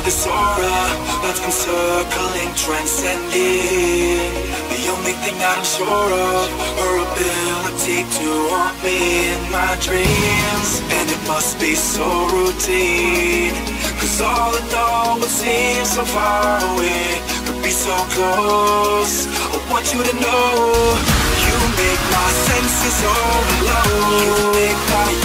this aura that's been circling, transcending. The only thing that I'm sure of, her ability to haunt me in my dreams. And it must be so routine, cause all in all what seems so far away could be so close. I want you to know, you make my senses overload. You make my